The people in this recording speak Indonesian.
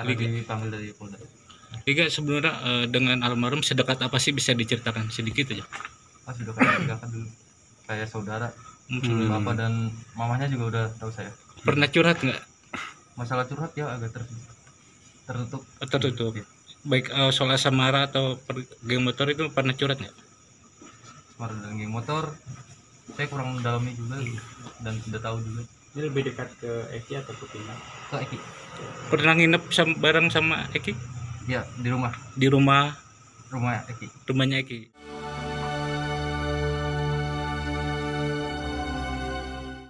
dipanggil dari Polda. Ega sebenarnya dengan almarhum sedekat apa sih, bisa diceritakan sedikit aja? Sudah kayak kakak dulu, kayak saudara. Bapak dan mamanya juga udah tahu saya. Pernah curhat nggak? Masalah curhat ya agak tertutup. Tertutup. Baik soal asmara atau geng motor itu pernah curhat nggak? Asmara dan geng motor saya kurang mendalami juga dan tidak tahu juga. Ini lebih dekat ke Eki atau ke Pina? Ke Eki. Pernah nginep bareng sama Eki? Ya, di rumah. Di rumah Rumah Eki. rumahnya Eki.